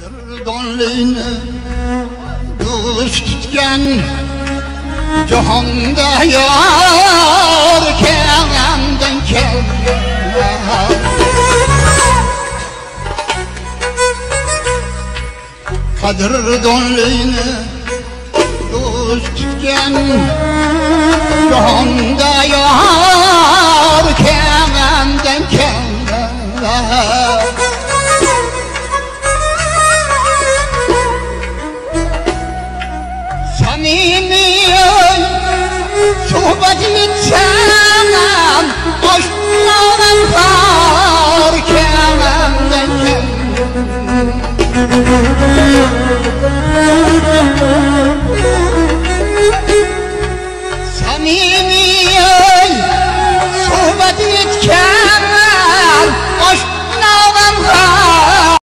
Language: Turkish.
donluyni do'st tutgan jahonda yor kelgandan kelgan qadrdonluyni do'st tutgan jahonda yor kelgandan kelgan samimiy suhbat etsaman oshnodan tor kelgandan kelgan